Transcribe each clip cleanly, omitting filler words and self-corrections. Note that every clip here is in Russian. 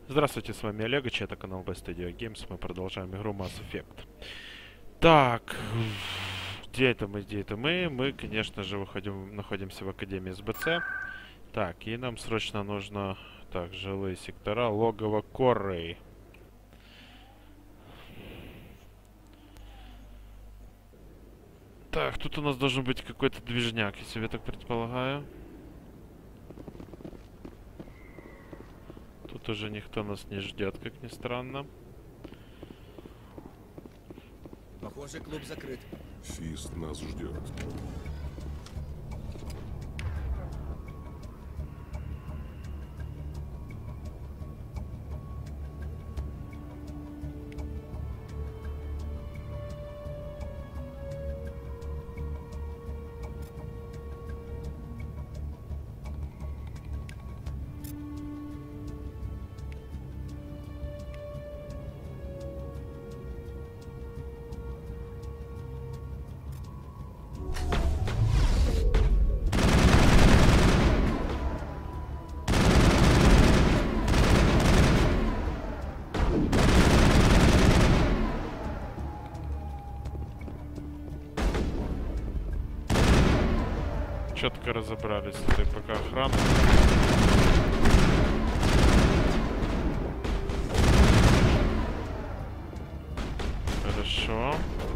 Здравствуйте, с вами Олегович, это канал Best Studio Games, мы продолжаем игру Mass Effect. Так, где это мы, где это мы? Мы, конечно же, находимся в Академии СБЦ. Так, и нам срочно нужно, так, жилые сектора, логово Коррей. Так, тут у нас должен быть какой-то движняк, я себе так предполагаю. Тут уже никто нас не ждет, как ни странно. Похоже, клуб закрыт. Фист нас ждет. Четко разобрались с этой пока охраной. Хорошо.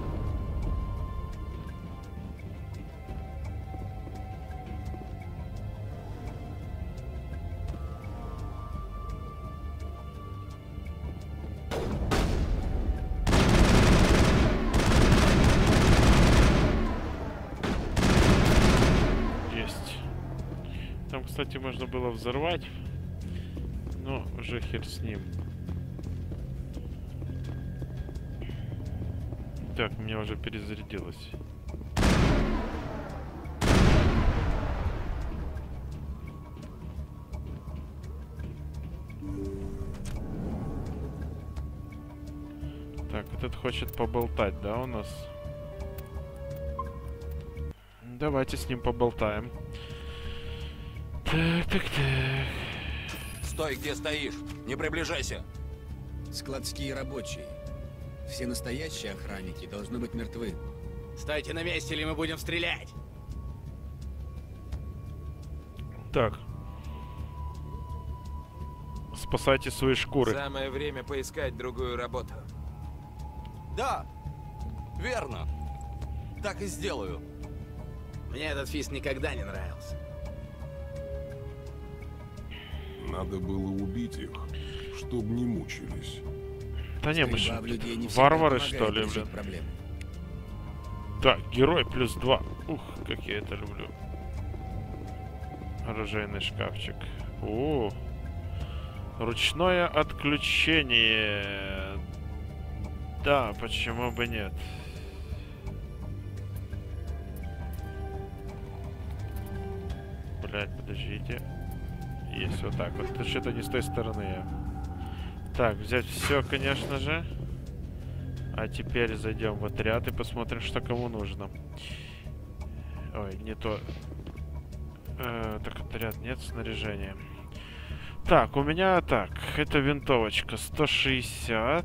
Там, кстати, можно было взорвать, но уже хер с ним. Так, у меня уже перезарядилось. Так, этот хочет поболтать, да, у нас? Давайте с ним поболтаем. Так. Стой, где стоишь! Не приближайся! Складские рабочие. Все настоящие охранники должны быть мертвы. Стойте на месте, или мы будем стрелять! Так. Спасайте свои шкуры. Самое время поискать другую работу. Да, верно. Так и сделаю. Мне этот фист никогда не нравился. Надо было убить их, чтобы не мучились. Да не, мы Стрельба же в людей не всегда варвары, помогает что ли, решить блин? проблемы. Так, герой плюс 2. Ух, как я это люблю. Оружейный шкафчик. О, ручное отключение. Да, почему бы нет? Блять, подождите. Есть вот так вот. Это что-то не с той стороны. Так, взять все, конечно же. А теперь зайдем в отряд и посмотрим, что кому нужно. Ой, не то. Так, отряд, нет снаряжения. Так, у меня так. Это винтовочка 160.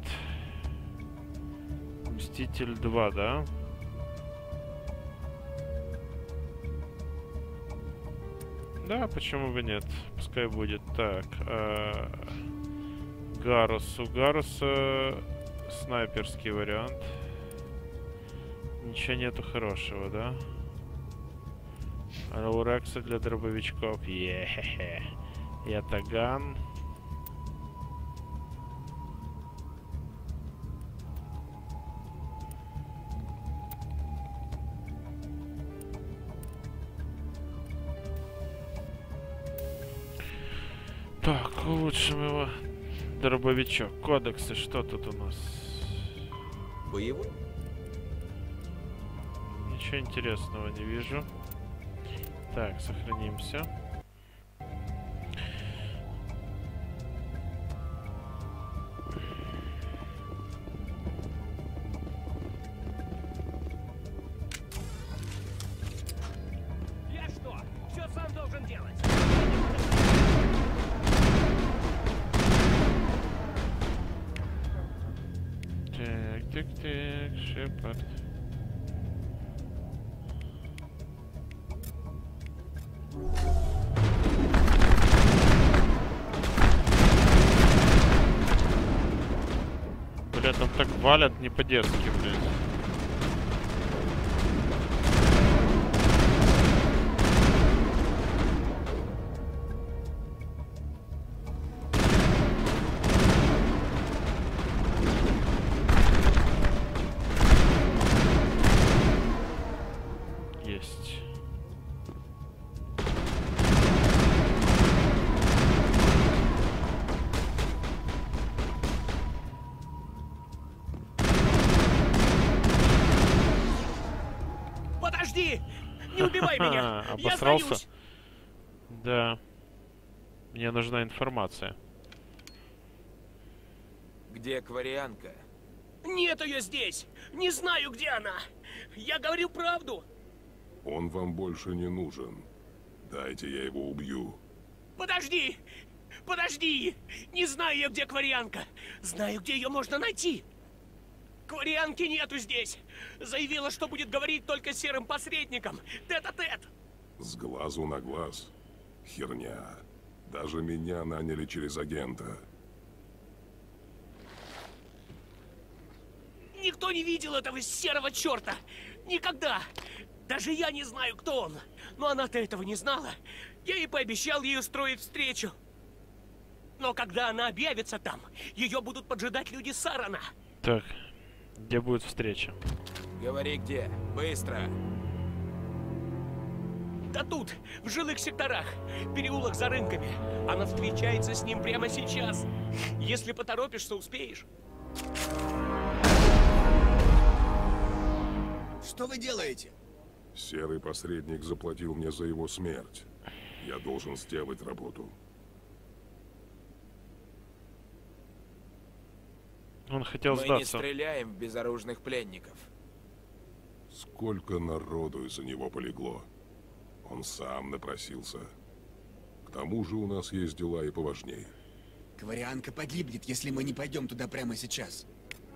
Мститель 2, да? Да, почему бы нет? Пускай будет. Так, Гарус. У Гаруса снайперский вариант. Ничего нету хорошего, да? А у Рекса для дробовичков. Е-хе-хе. Ятаган. Так, улучшим его. Дробовичок. Кодексы, что тут у нас? Боевой? Ничего интересного не вижу. Так, сохранимся. Я что? Все сам должен делать? Тык-тык-тык, Шепард. Бля, там так валят не по-детски, блядь. Есть. Подожди! Не убивай меня! Я Обосрался? боюсь! Да. Мне нужна информация. Где Кварианка? Нет ее здесь! Не знаю, где она! Я говорю правду! Он вам больше не нужен. Дайте, я его убью. Подожди! Подожди! Не знаю я, где Кварианка! Знаю, где ее можно найти! Кварианки нету здесь! Заявила, что будет говорить только с серым посредником! Тет-а-тет! С глазу на глаз. Херня. Даже меня наняли через агента. Никто не видел этого серого черта! Никогда! Даже я не знаю, кто он! Но она-то этого не знала! Я ей пообещал ей устроить встречу! Но когда она объявится там, ее будут поджидать люди Сарана! Так, где будет встреча? Говори где. Быстро. Да тут, в жилых секторах, переулок за рынками. Она встречается с ним прямо сейчас. Если поторопишься, успеешь. Что вы делаете? Серый посредник заплатил мне за его смерть. Я должен сделать работу. Он хотел Мы не сдаться. стреляем в безоружных пленников. Сколько народу из-за него полегло. Он сам напросился. К тому же у нас есть дела и поважнее. Кварианка погибнет, если мы не пойдем туда прямо сейчас.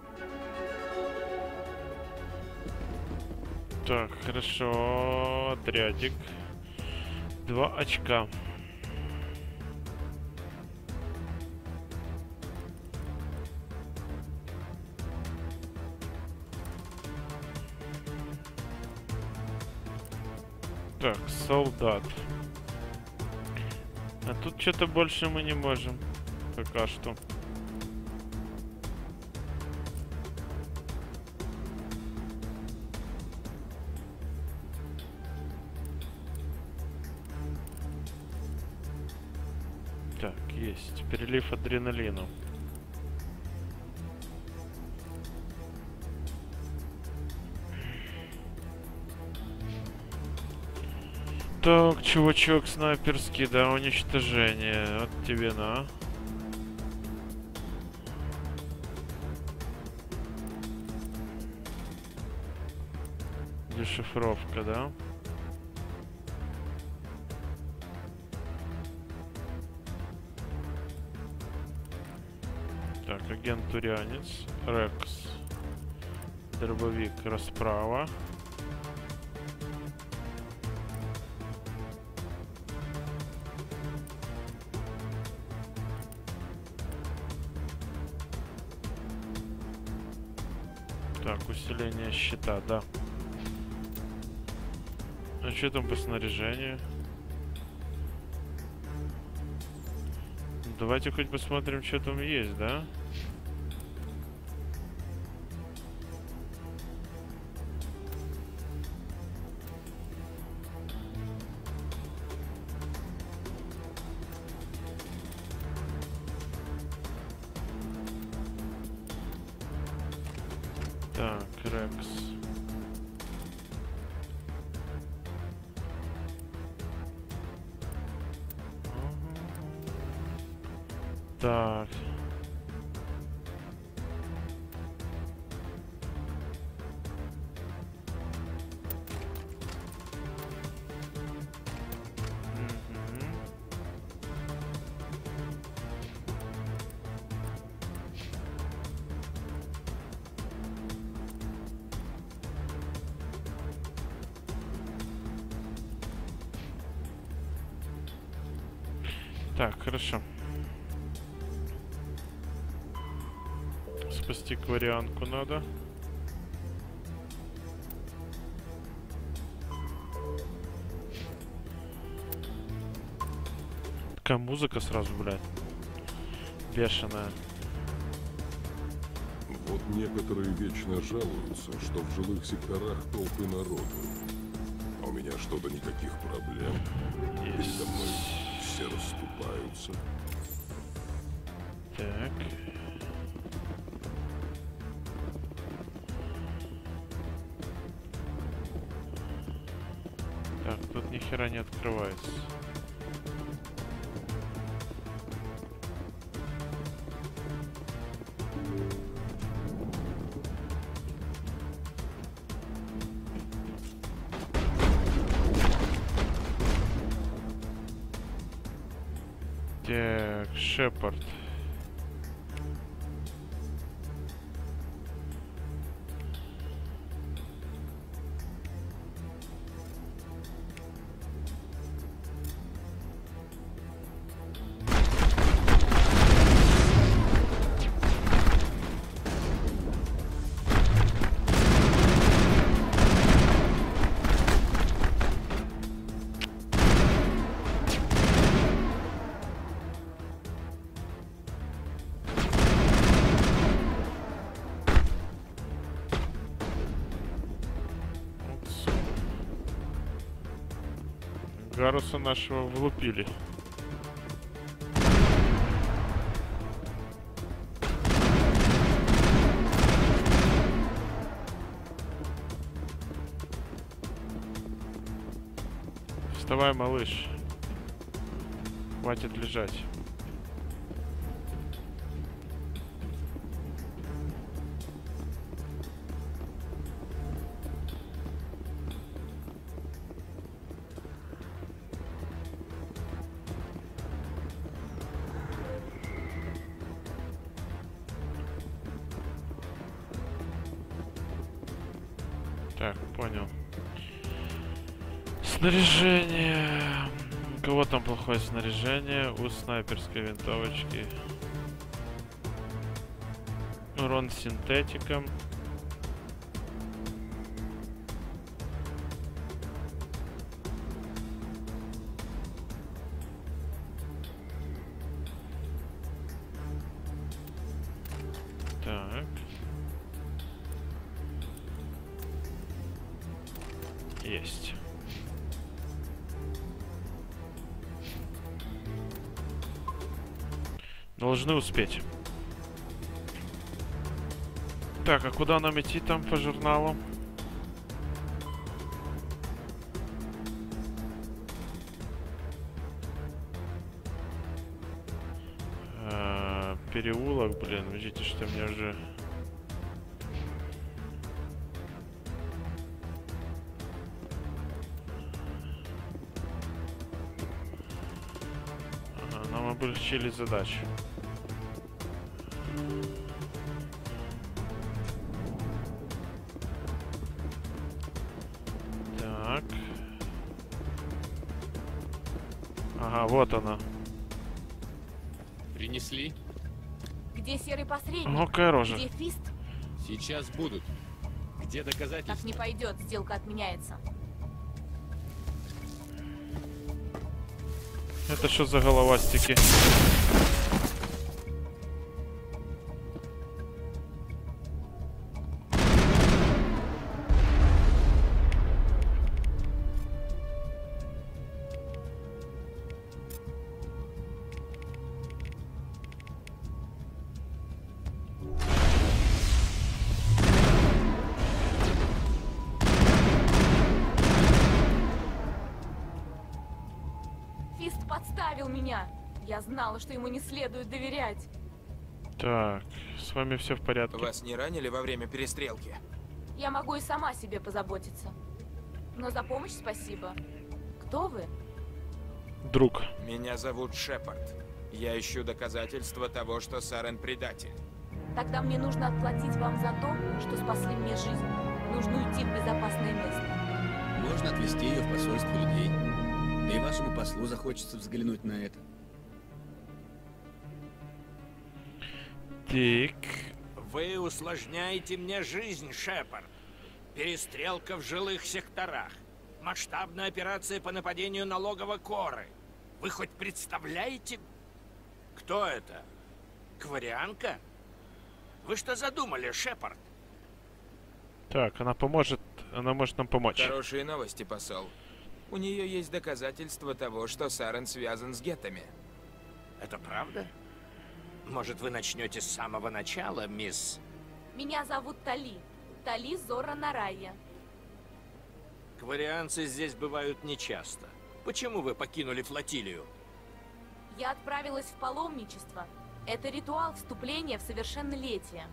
Так, хорошо. Отрядик. 2 очка. Так, солдат. А тут что-то больше мы не можем. Пока что. Так, есть. Перелив адреналину. Так, чувачок снайперский, да, уничтожение. От тебе на. Дешифровка, да? Так, агент Турянец, Рекс, дробовик, расправа. Так, усиление щита, да. А что там по снаряжению? Давайте хоть посмотрим, что там есть, да? Так, Рекс. Так. Мгм. Так, хорошо. Спасти кварианку надо. Такая музыка сразу, блядь. Бешеная. Вот некоторые вечно жалуются, что в жилых секторах толпы народу. А у меня что-то никаких проблем. Передо мной все расступаются. Так. Так, тут ни хера не открывается. Так, Шепард. Гаруса нашего влупили. Вставай, малыш. Хватит лежать. Так, понял. Снаряжение. У кого там плохое снаряжение? У снайперской винтовочки. Урон синтетиком. Так. Есть. Должны успеть. Так, а куда нам идти там по журналу? Переулок, блин, видите, что мне уже... Ага, нам облегчили задачу. Так. Ага, вот она. Принесли? Где серый посредник? Ну-ка, рожа. Где Фист? Сейчас будут. Где доказательства? Так не пойдет, сделка отменяется. Это что за головастики? Фист подставил меня. Я знала, что ему не следует доверять. Так, с вами все в порядке. Вас не ранили во время перестрелки? Я могу и сама о себе позаботиться. Но за помощь спасибо. Кто вы? Друг. Меня зовут Шепард. Я ищу доказательства того, что Сарен предатель. Тогда мне нужно отплатить вам за то, что спасли мне жизнь. Нужно уйти в безопасное место. Можно отвезти ее в посольство людей. Да и вашему послу захочется взглянуть на это. Так. Вы усложняете мне жизнь, Шепард. Перестрелка в жилых секторах. Масштабная операция по нападению на логово Коры. Вы хоть представляете, кто это? Кварианка? Вы что задумали, Шепард? Так, она поможет. Она может нам помочь. Хорошие новости, посол. У нее есть доказательства того, что Сарен связан с геттами. Это правда? Может, вы начнете с самого начала, мисс? Меня зовут Тали. Тали Зора Нарайя. Кварианцы здесь бывают нечасто. Почему вы покинули флотилию? Я отправилась в паломничество. Это ритуал вступления в совершеннолетие.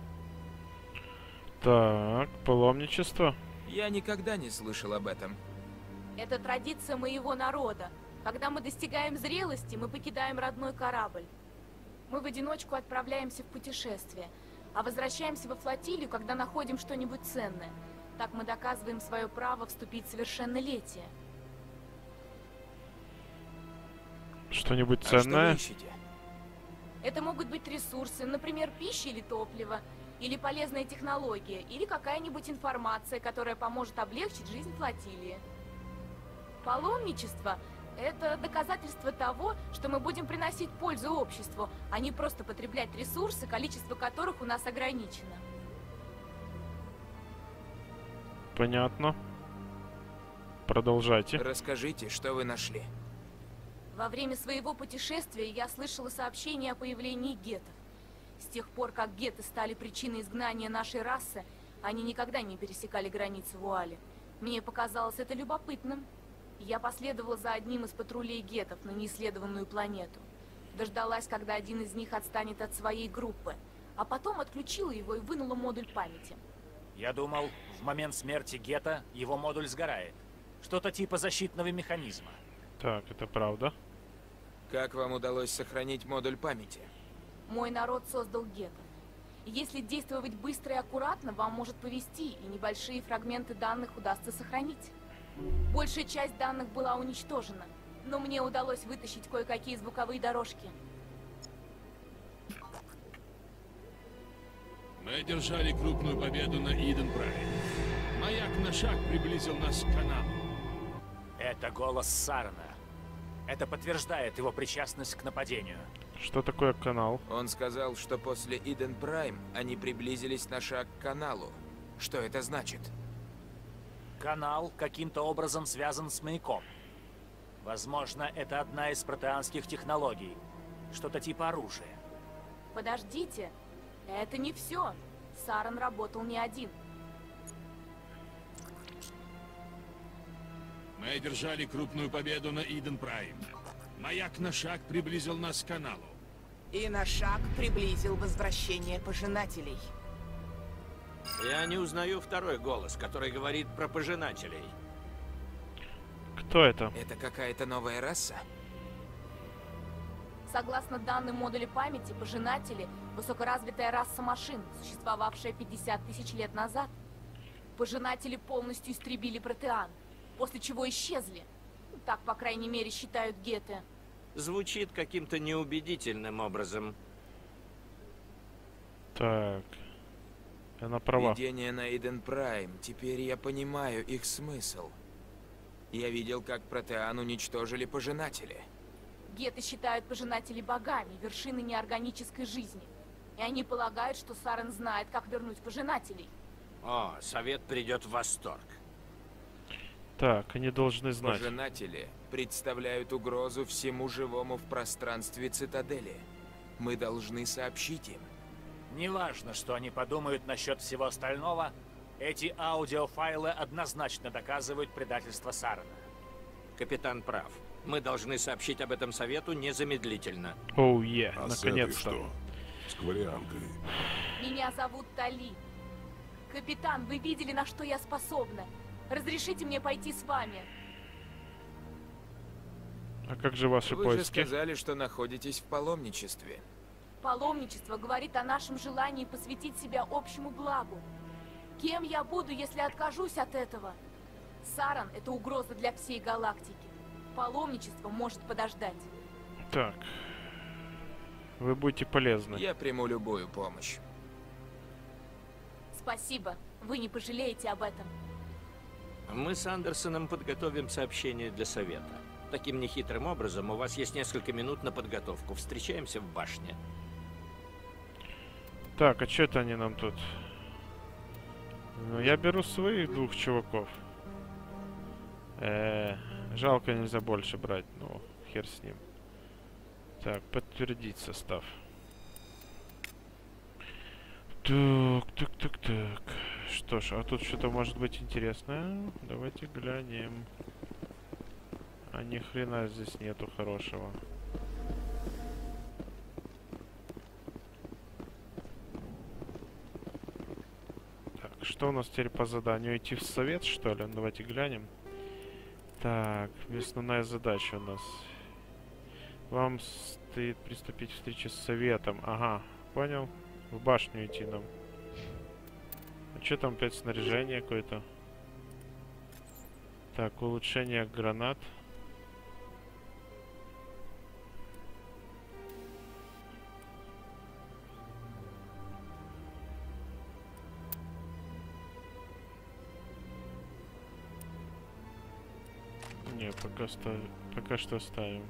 Так, паломничество. Я никогда не слышал об этом. Это традиция моего народа. Когда мы достигаем зрелости, мы покидаем родной корабль. Мы в одиночку отправляемся в путешествие, а возвращаемся во флотилию, когда находим что-нибудь ценное. Так мы доказываем свое право вступить в совершеннолетие. Что-нибудь А что вы ценное? ищете? Это могут быть ресурсы, например, пища или топливо, или полезная технология, или какая-нибудь информация, которая поможет облегчить жизнь флотилии. Паломничество – это доказательство того, что мы будем приносить пользу обществу, а не просто потреблять ресурсы, количество которых у нас ограничено. Понятно. Продолжайте. Расскажите, что вы нашли. Во время своего путешествия я слышала сообщения о появлении геттов. С тех пор, как гетты стали причиной изгнания нашей расы, они никогда не пересекали границы Вуали. Мне показалось это любопытным. Я последовала за одним из патрулей геттов на неисследованную планету. Дождалась, когда один из них отстанет от своей группы, а потом отключила его и вынула модуль памяти. Я думал, в момент смерти гетто его модуль сгорает. Что-то типа защитного механизма. Так, это правда. Как вам удалось сохранить модуль памяти? Мой народ создал геттов. И если действовать быстро и аккуратно, вам может повезти, и небольшие фрагменты данных удастся сохранить. Большая часть данных была уничтожена, но мне удалось вытащить кое-какие звуковые дорожки. Мы одержали крупную победу на Иден Прайм. Маяк на шаг приблизил нас к каналу. Это голос Сарена. Это подтверждает его причастность к нападению. Что такое канал? Он сказал, что после Иден Прайм они приблизились на шаг к каналу. Что это значит? Канал каким-то образом связан с маяком. Возможно, это одна из протеанских технологий. Что-то типа оружия. Подождите, это не все. Сарен работал не один. Мы одержали крупную победу на Иден Прайм. Маяк на шаг приблизил нас к каналу. И на шаг приблизил возвращение пожинателей. Я не узнаю второй голос, который говорит про пожинателей. Кто это? Это какая-то новая раса? Согласно данным модуля памяти, пожинатели – высокоразвитая раса машин, существовавшая 50 тысяч лет назад. Пожинатели полностью истребили протеан, после чего исчезли. Так, по крайней мере, считают гетты. Звучит каким-то неубедительным образом. Так. Она права. Видение на Иден Прайм. Теперь я понимаю их смысл. Я видел, как протеан уничтожили пожинатели. Гетты считают пожинателей богами, вершиной неорганической жизни. И они полагают, что Сарен знает, как вернуть пожинателей. О, совет придет в восторг. Так, они должны знать. Пожинатели представляют угрозу всему живому в пространстве цитадели. Мы должны сообщить им. Неважно, что они подумают насчет всего остального, эти аудиофайлы однозначно доказывают предательство Сарена. Капитан прав. Мы должны сообщить об этом совету незамедлительно. Оу, е, А с этой наконец-то. что? С кварианкой. Меня зовут Тали. Капитан, вы видели, на что я способна? Разрешите мне пойти с вами? А как же ваши Вы же поиски? сказали, что находитесь в паломничестве. Паломничество говорит о нашем желании посвятить себя общему благу. Кем я буду, если откажусь от этого? Сарен — это угроза для всей галактики. Паломничество может подождать. Так. Вы будете полезны. Я приму любую помощь. Спасибо. Вы не пожалеете об этом. Мы с Андерсоном подготовим сообщение для совета. Таким нехитрым образом у вас есть несколько минут на подготовку. Встречаемся в башне. Так, а что это они нам тут? Ну, я беру своих 2 чуваков. Жалко, нельзя больше брать. Ну, хер с ним. Так, подтвердить состав. Так. Что ж, а тут что-то может быть интересное. Давайте глянем. А ни хрена здесь нету хорошего. Так, что у нас теперь по заданию? Идти в совет, что ли? Давайте глянем. Так, основная задача у нас. Вам стоит приступить к встрече с советом. Ага, понял. В башню идти нам. А что там опять снаряжение какое-то? Так, улучшение гранат. Не, пока что оставим.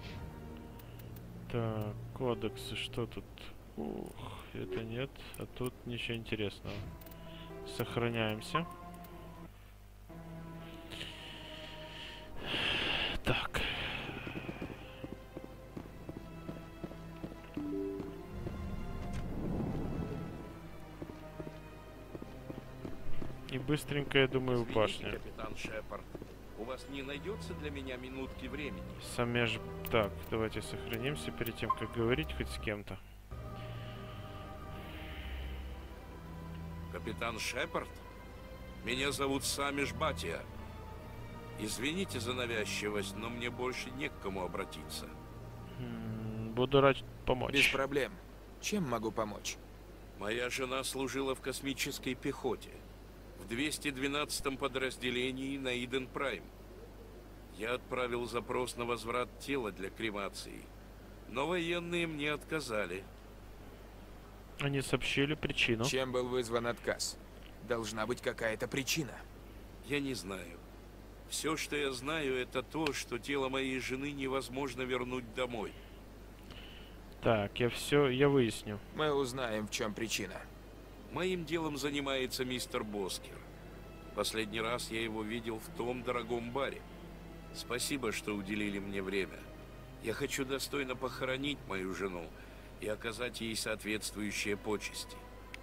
Так, кодексы, что тут? Ух, это нет, а тут ничего интересного. Сохраняемся. Так. И быстренько, я думаю, в башню. Капитан Шепард, у вас не найдется для меня минутки времени? Так, давайте сохранимся перед тем, как говорить хоть с кем-то. Капитан Шепард? Меня зовут Самиш Батия. Извините за навязчивость, но мне больше не к кому обратиться. Буду рад помочь. Без проблем. Чем могу помочь? Моя жена служила в космической пехоте. В 212-м подразделении на Иден Прайм. Я отправил запрос на возврат тела для кремации. Но военные мне отказали. Они сообщили причину. Чем был вызван отказ? Должна быть какая-то причина. Я не знаю. Все, что я знаю, это то, что тело моей жены невозможно вернуть домой. Так, я выясню. Мы узнаем, в чем причина. Моим делом занимается мистер Боскер. Последний раз я его видел в том дорогом баре. Спасибо, что уделили мне время. Я хочу достойно похоронить мою жену и оказать ей соответствующие почести.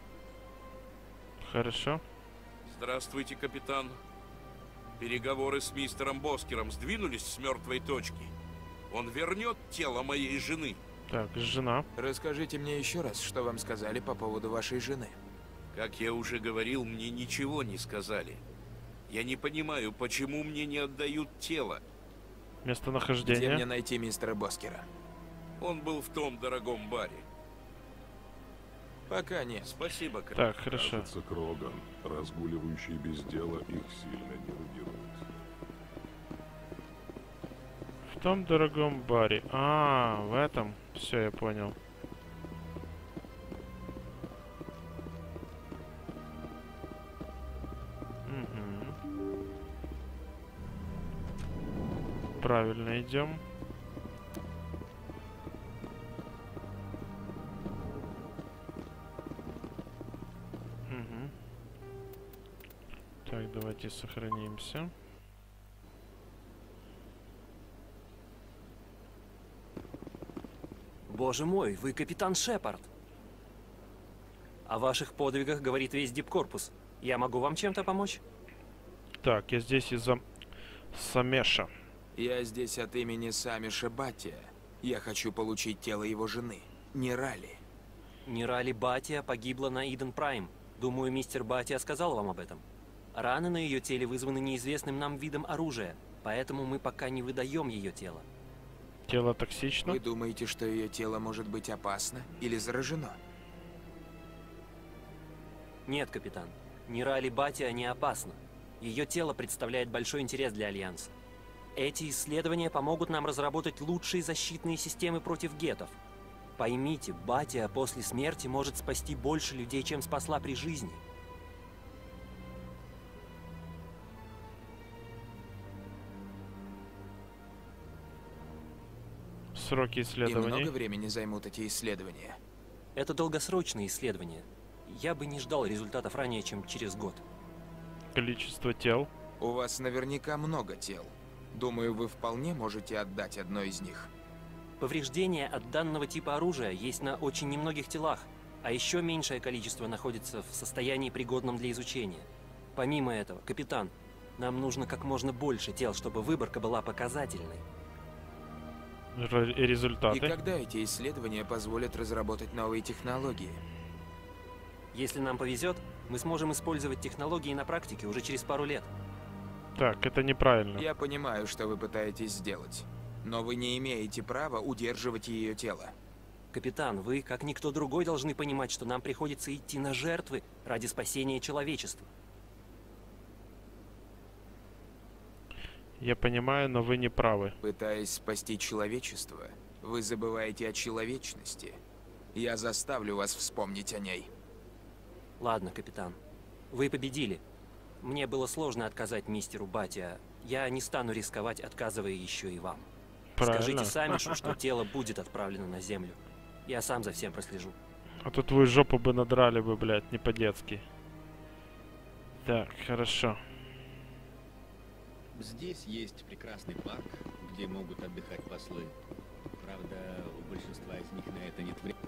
Хорошо. Здравствуйте, капитан. Переговоры с мистером Боскером сдвинулись с мертвой точки. Он вернет тело моей жены. Так, жена. Расскажите мне еще раз, что вам сказали по поводу вашей жены. Как я уже говорил, мне ничего не сказали. Я не понимаю, почему мне не отдают тело. Местонахождение. Где мне найти мистера Боскера? Он был в том дорогом баре. Пока нет. Спасибо, капитан. Так, хорошо. Кажется, Кроган, разгуливающий без дела, их сильно нервирует. В том дорогом баре. А, в этом. Все, я понял. Правильно идем. Так, давайте сохранимся. Боже мой, вы капитан Шепард. О ваших подвигах говорит весь дипкорпус. Я могу вам чем-то помочь? Так, я здесь из-за Самеша. Я здесь от имени Самиша Батия. Я хочу получить тело его жены, Нирали. Нирали Батия погибла на Иден Прайм. Думаю, мистер Батия сказал вам об этом. Раны на ее теле вызваны неизвестным нам видом оружия, поэтому мы пока не выдаем ее тело. Тело токсично? Вы думаете, что ее тело может быть опасно или заражено? Нет, капитан. Нирали Батия не опасна. Ее тело представляет большой интерес для Альянса. Эти исследования помогут нам разработать лучшие защитные системы против гетов. Поймите, Батия после смерти может спасти больше людей, чем спасла при жизни. Сроки И исследований. много времени займут эти исследования? Это долгосрочные исследования. Я бы не ждал результатов ранее, чем через год. Количество тел. У вас наверняка много тел. Думаю, вы вполне можете отдать одно из них. Повреждения от данного типа оружия есть на очень немногих телах, а еще меньшее количество находится в состоянии, пригодном для изучения. Помимо этого, капитан, нам нужно как можно больше тел, чтобы выборка была показательной. Результаты. И когда эти исследования позволят разработать новые технологии? Если нам повезет, мы сможем использовать технологии на практике уже через пару лет. Так, это неправильно. Я понимаю, что вы пытаетесь сделать, но вы не имеете права удерживать ее тело. Капитан, вы, как никто другой, должны понимать, что нам приходится идти на жертвы ради спасения человечества. Я понимаю, но вы не правы. Пытаясь спасти человечество, вы забываете о человечности. Я заставлю вас вспомнить о ней. Ладно, капитан. Вы победили. Мне было сложно отказать мистеру Батия. Я не стану рисковать, отказывая еще и вам. Правильно. Скажите Самишу, что тело будет отправлено на землю. Я сам за всем прослежу. А то твою жопу бы надрали бы, блядь, не по-детски. Так, хорошо. Здесь есть прекрасный парк, где могут отдыхать послы. Правда, у большинства из них на это нет времени.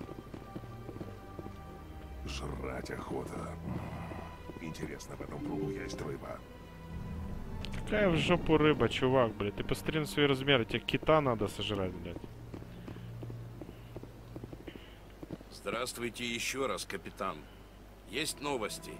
Жрать охота. Интересно, в этом пруду есть рыба. Какая в жопу рыба, чувак, блядь. Ты посмотри на свои размеры, тебе кита надо сожрать, блядь. Здравствуйте еще раз, капитан. Есть новости?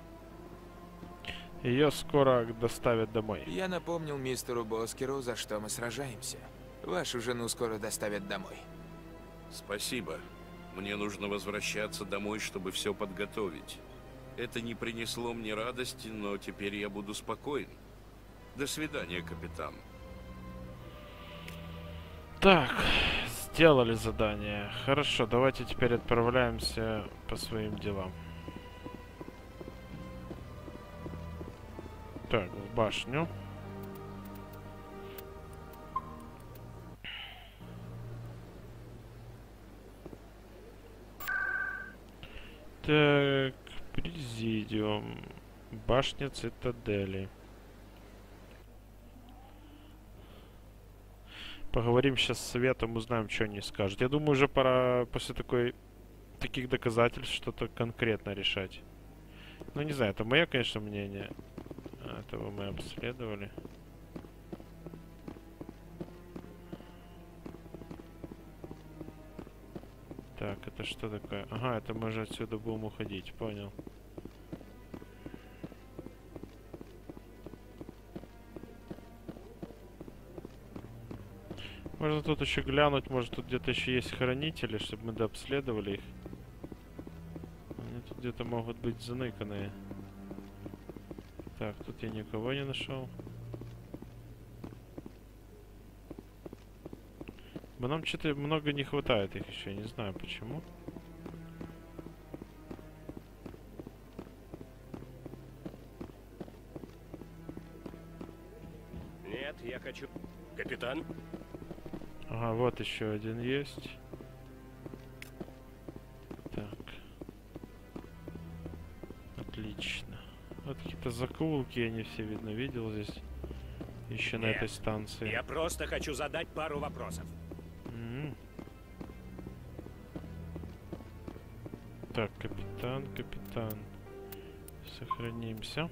Ее скоро доставят домой. Я напомнил мистеру Боскеру, за что мы сражаемся. Вашу жену скоро доставят домой. Спасибо. Мне нужно возвращаться домой, чтобы все подготовить. Это не принесло мне радости, но теперь я буду спокоен. До свидания, капитан. Так, сделали задание. Хорошо, давайте теперь отправляемся по своим делам. Так, в башню. Так, президиум. Башня цитадели. Поговорим сейчас с советом, узнаем, что они скажут. Я думаю, уже пора после таких доказательств что-то конкретно решать. Ну, не знаю, это мое, конечно, мнение. Этого мы обследовали. Так, это что такое? Ага, это мы же отсюда будем уходить, понял. Можно тут еще глянуть, может тут где-то еще есть хранители, чтобы мы дообследовали их. Они тут где-то могут быть заныканные. Так, тут я никого не нашел. Нам что-то много не хватает их еще, не знаю почему. Нет, я хочу... Капитан? Ага, вот еще один есть. Так. Отлично. Вот какие-то закоулки, я не все видно видел здесь. Еще на этой станции. Я просто хочу задать пару вопросов. Так, капитан. Сохранимся.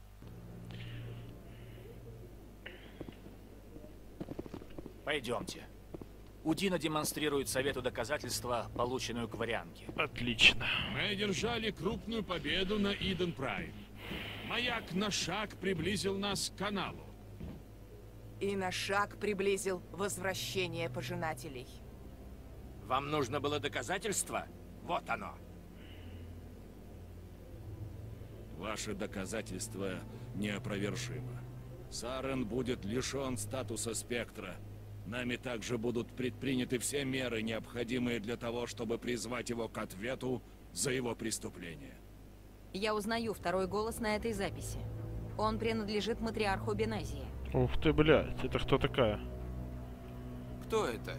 Пойдемте. Удина демонстрирует совету доказательства, полученную к варианке. Отлично. Мы одержали крупную победу на Иден Прайм. Маяк на шаг приблизил нас к каналу. И на шаг приблизил возвращение пожинателей. Вам нужно было доказательство? Вот оно. Ваше доказательство неопровержимо. Сарен будет лишен статуса спектра. Нами также будут предприняты все меры, необходимые для того, чтобы призвать его к ответу за его преступление. Я узнаю второй голос на этой записи. Он принадлежит матриарху Бенезии. Ух ты, блядь, это кто такая? Кто это?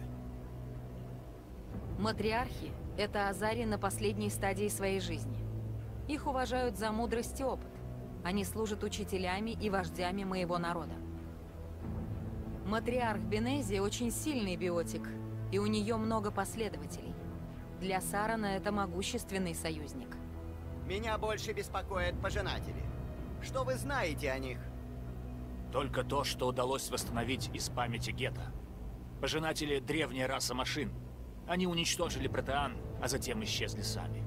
Матриархи — это азари на последней стадии своей жизни. Их уважают за мудрость и опыт. Они служат учителями и вождями моего народа. Матриарх Бенезии очень сильный биотик, и у нее много последователей. Для Сарана это могущественный союзник. Меня больше беспокоят пожинатели. Что вы знаете о них? Только то, что удалось восстановить из памяти гетто. Пожинатели — древняя раса машин. Они уничтожили протеан, а затем исчезли сами.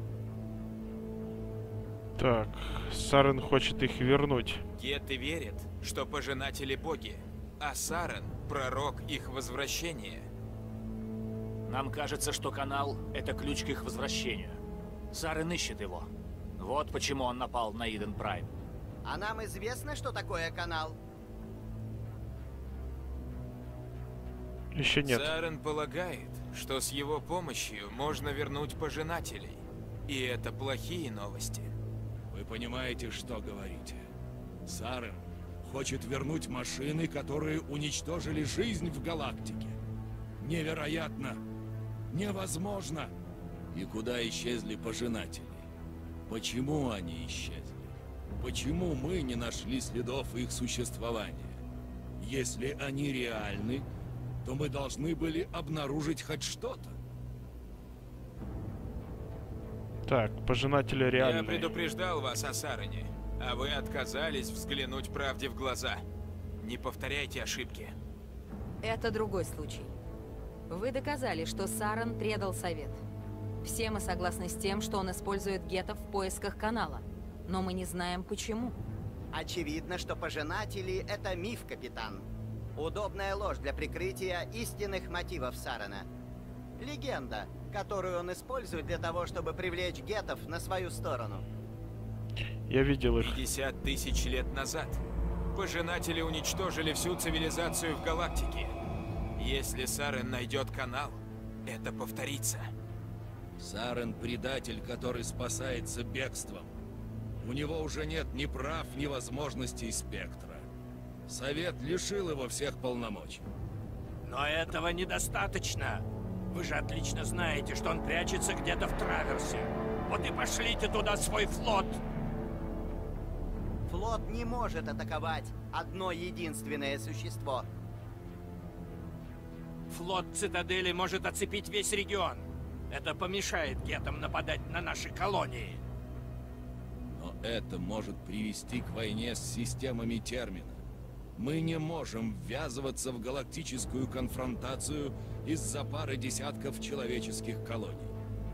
Так, Сарен хочет их вернуть. Гетты верят, что пожинатели боги, а Сарен — пророк их возвращения. Нам кажется, что канал — это ключ к их возвращению. Сарен ищет его. Вот почему он напал на Иден Прайм. А нам известно, что такое канал? Еще нет. Сарен полагает, что с его помощью можно вернуть пожинателей. И это плохие новости. Вы понимаете, что говорите? Сарен хочет вернуть машины, которые уничтожили жизнь в галактике. Невероятно! Невозможно! И куда исчезли пожинатели? Почему они исчезли? Почему мы не нашли следов их существования? Если они реальны, то мы должны были обнаружить хоть что-то. Так, пожинатели реальные. Я предупреждал вас о Сарене, а вы отказались взглянуть правде в глаза. Не повторяйте ошибки. Это другой случай. Вы доказали, что Сарен предал совет. Все мы согласны с тем, что он использует геттов в поисках канала. Но мы не знаем, почему. Очевидно, что пожинатели — это миф, капитан. Удобная ложь для прикрытия истинных мотивов Сарена. Легенда, которую он использует для того, чтобы привлечь геттов на свою сторону. Я видел их. 50 тысяч лет назад пожинатели уничтожили всю цивилизацию в галактике. Если Сарен найдет канал, это повторится. Сарен — предатель, который спасается бегством. У него уже нет ни прав, ни возможностей спектра. Совет лишил его всех полномочий. Но этого недостаточно. Вы же отлично знаете, что он прячется где-то в Траверсе. Вот и пошлите туда свой флот. Флот не может атаковать одно единственное существо. Флот Цитадели может оцепить весь регион. Это помешает геттам нападать на наши колонии. Но это может привести к войне с системами термина. Мы не можем ввязываться в галактическую конфронтацию из-за пары десятков человеческих колоний.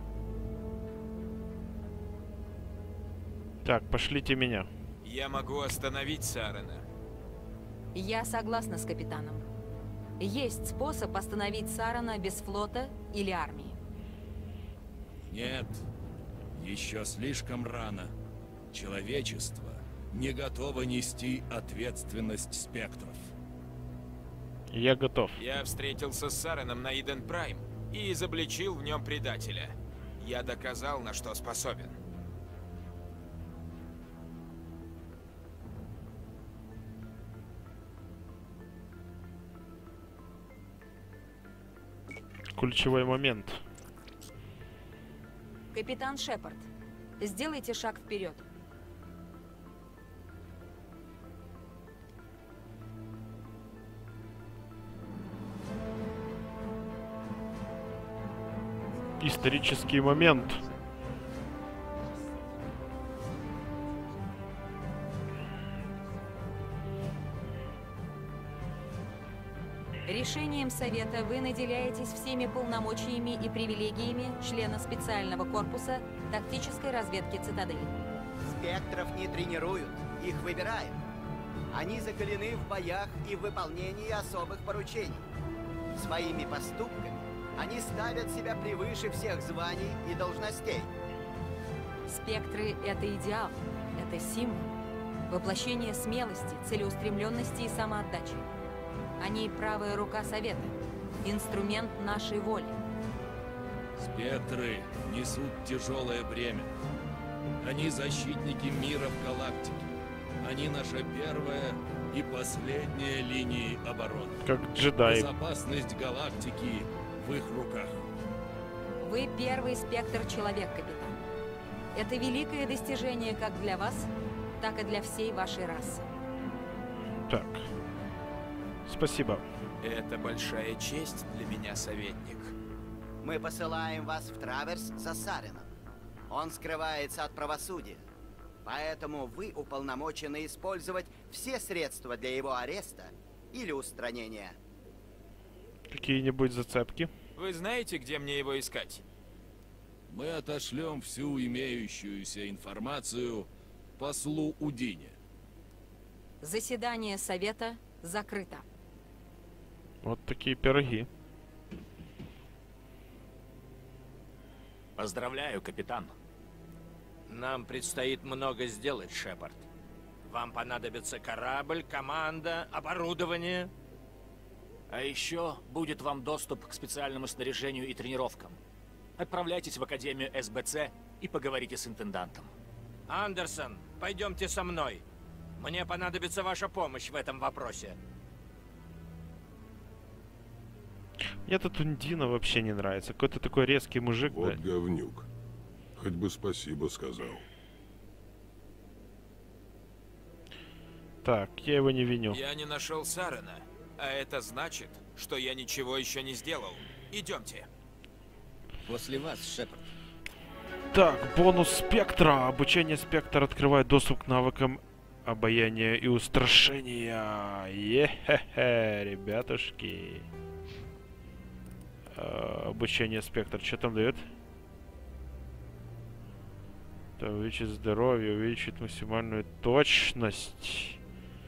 Так, пошлите меня. Я могу остановить Сарена. Я согласна с капитаном. Есть способ остановить Сарена без флота или армии. Нет, еще слишком рано. Человечество не готово нести ответственность спектров. Я готов. Я встретился с Сареном на Иден Прайм и изобличил в нем предателя. Я доказал, на что способен. Ключевой момент. Капитан Шепард, сделайте шаг вперед. Исторический момент. Решением Совета вы наделяетесь всеми полномочиями и привилегиями члена специального корпуса тактической разведки Цитадели. Спектров не тренируют, их выбирают. Они закалены в боях и в выполнении особых поручений. Своими поступками они ставят себя превыше всех званий и должностей. Спектры — это идеал, это символ, воплощение смелости, целеустремленности и самоотдачи. Они правая рука Совета, инструмент нашей воли. Спектры несут тяжелое бремя. Они защитники мира в галактике. Они наша первая и последняя линии обороны. Как джедаи. Безопасность галактики в их руках. Вы первый спектр-человек, капитан. Это великое достижение как для вас, так и для всей вашей расы. Так. Спасибо. Это большая честь для меня, советник. Мы посылаем вас в Траверс за Сареном. Он скрывается от правосудия. Поэтому вы уполномочены использовать все средства для его ареста или устранения. Какие-нибудь зацепки? Вы знаете, где мне его искать? Мы отошлем всю имеющуюся информацию послу Удине. Заседание Совета закрыто. Вот такие пироги. Поздравляю, капитан. Нам предстоит много сделать, Шепард. Вам понадобится корабль, команда, оборудование. А еще будет вам доступ к специальному снаряжению и тренировкам. Отправляйтесь в Академию СБЦ и поговорите с интендантом. Андерсон, пойдемте со мной. Мне понадобится ваша помощь в этом вопросе. Мне этот Ундина вообще не нравится. Какой-то такой резкий мужик. Вот говнюк. Хоть бы спасибо сказал. Так, я его не виню. Я не нашел Сарена, а это значит, что я ничего еще не сделал. Идемте. После вас, Шепард. Так, бонус спектра. Обучение спектра открывает доступ к навыкам обаяния и устрашения. Е-хе-хе, ребятушки. Обучение спектра. Что там дает? Это увеличит здоровье, увеличит максимальную точность.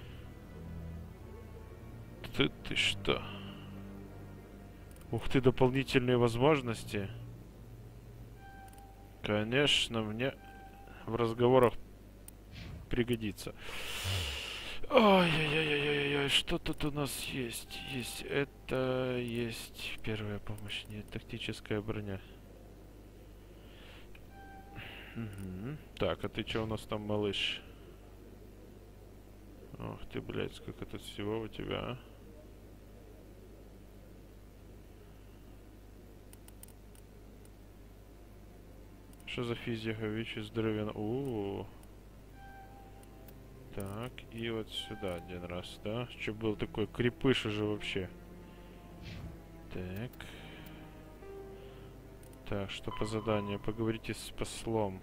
Ты что? Ух ты, дополнительные возможности. Конечно, мне в разговорах пригодится. Ой-ой-ой-ой-ой, что тут у нас есть? Есть первая помощь, нет, тактическая броня. Угу. Так, а ты что у нас там, малыш? Ох ты, блядь, сколько тут всего у тебя, а? Что за физика, ВИЧ, здоровье? Так, и вот сюда один раз, да? Что был такой крепыш уже вообще? Так. Так, что по заданию? Поговорите с послом.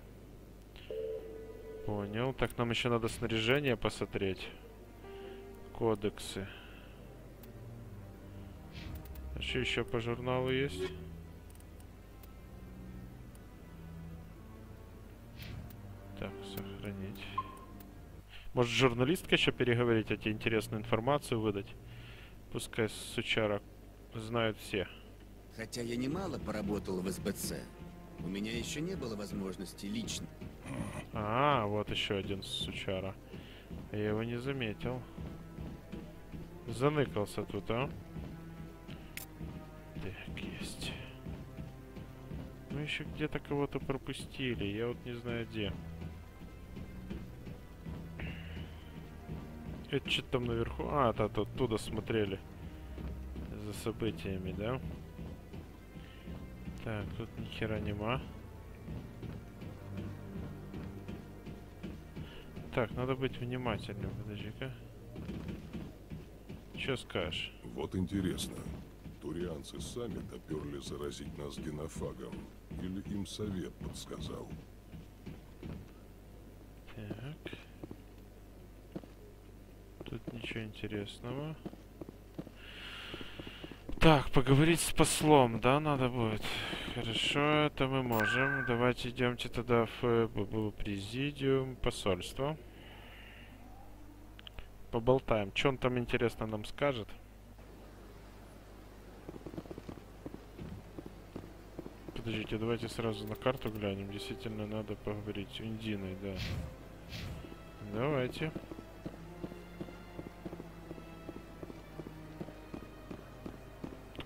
Понял. Так, нам еще надо снаряжение посмотреть. Кодексы. А что еще по журналу есть? Так, сохранить. Может, журналистка еще переговорить, а тебе интересную информацию выдать? Пускай сучара знают все. Хотя я немало поработал в СБЦ, у меня еще не было возможности лично. А, вот еще один сучара. Я его не заметил. Заныкался тут, а? Так, есть. Мы еще где-то кого-то пропустили. Я вот не знаю где. Это что-то там наверху. А, это оттуда смотрели. За событиями, да? Так, тут ни хера нема. Так, надо быть внимательным. Подожди-ка. Чё скажешь? Вот интересно. Турианцы сами доперли заразить нас генофагом? Или им совет подсказал? Так. Тут ничего интересного. Так, поговорить с послом, да, надо будет. Хорошо, это мы можем. Давайте идемте тогда в президиум посольства. Поболтаем. Что он там интересно нам скажет? Подождите, давайте сразу на карту глянем. Действительно надо поговорить с Ундиной, да. Давайте.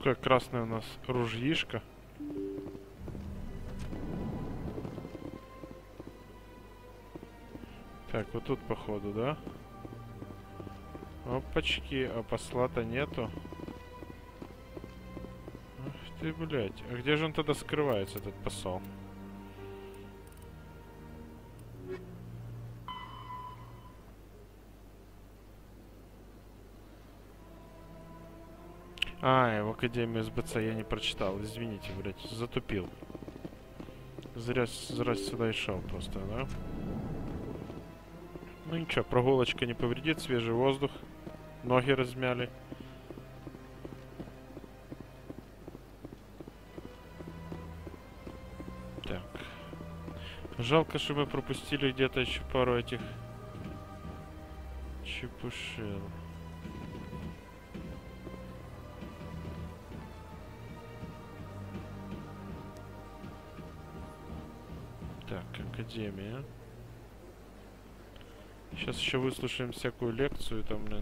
такое красное у нас ружьишко. Так, вот тут походу, да? Опачки, а посла-то нету. Ах ты, блядь. А где же он тогда скрывается, этот посол? А, в Академию СБЦ я не прочитал. Извините, блядь, затупил. Зря сюда и шел просто, да? Ну ничего, прогулочка не повредит, свежий воздух. Ноги размяли. Так. Жалко, что мы пропустили где-то еще пару этих чепушил. Так, Академия. Сейчас еще выслушаем всякую лекцию там, блин.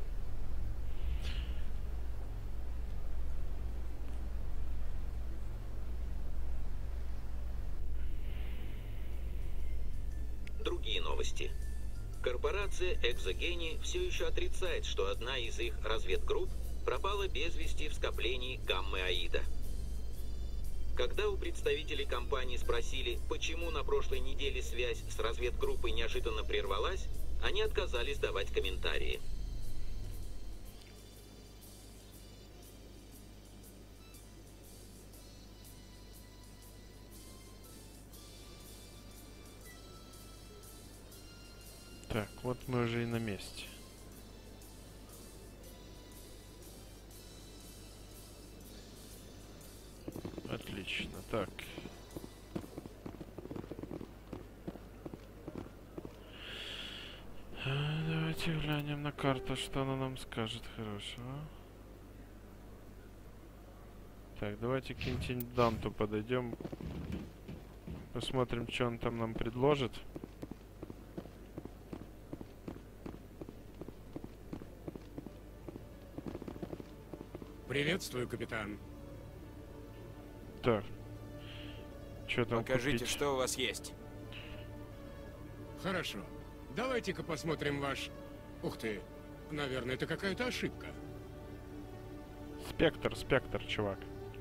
Другие новости. Корпорация Экзогени все еще отрицает, что одна из их разведгрупп пропала без вести в скоплении Гаммы-Аида. Когда у представителей компании спросили, почему на прошлой неделе связь с разведгруппой неожиданно прервалась, они отказались давать комментарии. Так, вот мы уже и на месте. Отлично, так. Давайте глянем на карту, что она нам скажет хорошего. Так, давайте к интенданту подойдем. Посмотрим, что он там нам предложит. Приветствую, капитан. Так. Что там Покажите, купить? что у вас есть. Хорошо. Давайте-ка посмотрим ваш... Ух ты, наверное, это какая-то ошибка. Спектр, чувак.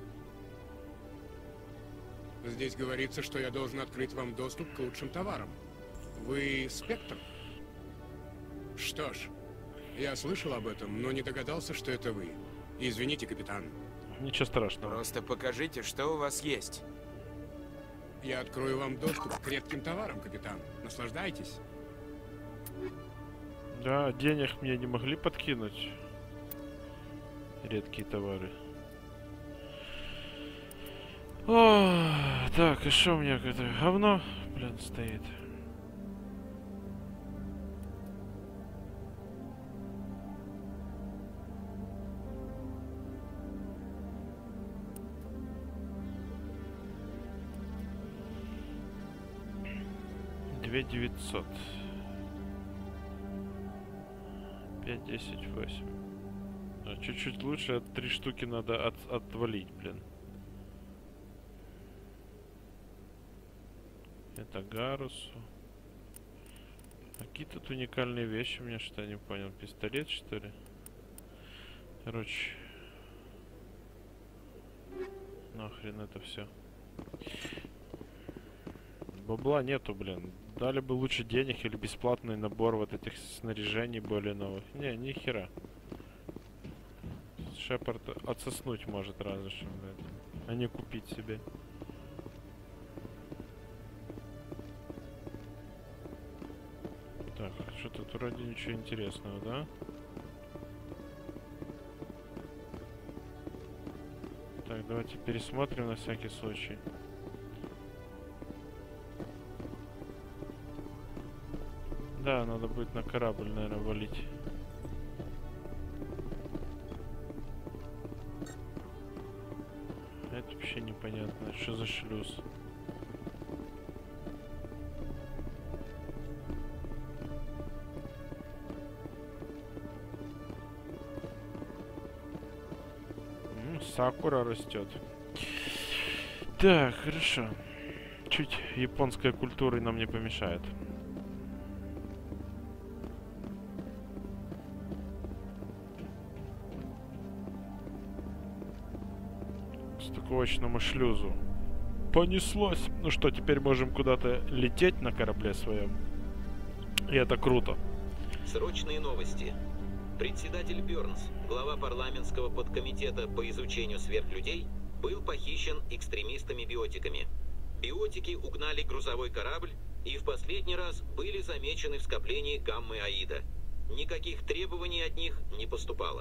Здесь говорится, что я должен открыть вам доступ к лучшим товарам. Вы Спектр? Что ж, я слышал об этом, но не догадался, что это вы. Извините, капитан. Ничего страшного. Просто покажите, что у вас есть. Я открою вам доступ к редким товарам, капитан. Наслаждайтесь. Да, денег мне не могли подкинуть. Редкие товары. О, так, и что у меня какое-то говно, блин, стоит. Две 900. 5, 10, 8. А чуть-чуть лучше, 3 штуки надо отвалить, блин. Это Гарусу. Какие тут уникальные вещи, мне что я не понял. Пистолет, что ли? Короче. Нахрен это все. Бабла нету, блин. Дали бы лучше денег или бесплатный набор вот этих снаряжений более новых. Не, ни хера. Шепард отсоснуть может разве что, блин. А не купить себе. Так, что тут вроде ничего интересного, да? Так, давайте пересмотрим на всякий случай. Да, надо будет на корабль, наверное, валить. Это вообще непонятно, что за шлюз. сакура растет. Так, хорошо. Чуть японской культуры нам не помешает. К стыковочному шлюзу. Понеслось. Ну что, теперь можем куда-то лететь на корабле своем. И это круто. Срочные новости. Председатель Бёрнс, глава парламентского подкомитета по изучению сверхлюдей, был похищен экстремистами-биотиками. Биотики угнали грузовой корабль и в последний раз были замечены в скоплении гаммы Аида. Никаких требований от них не поступало.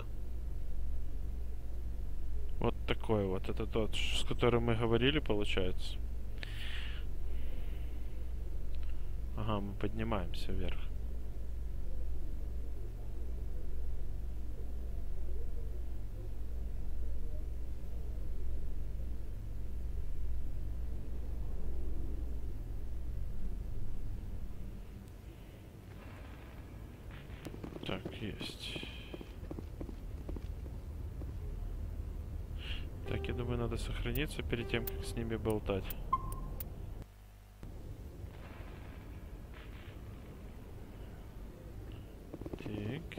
Вот такой вот. Это тот, с которым мы говорили, получается. Ага, мы поднимаемся вверх. Так, есть. Так, я думаю, надо сохраниться перед тем, как с ними болтать. Так.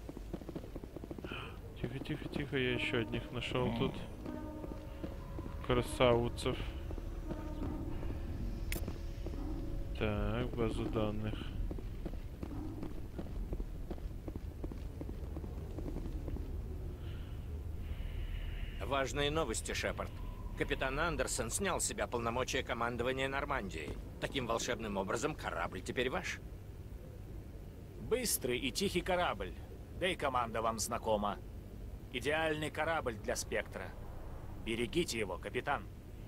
Тихо, тихо, тихо, я еще одних нашел тут. Красавцев. Так, базу данных. Важные новости, Шепард. Капитан Андерсон снял с себя полномочия командования Нормандией. Таким волшебным образом корабль теперь ваш. Быстрый и тихий корабль. Да и команда вам знакома. Идеальный корабль для Спектра. Берегите его, капитан.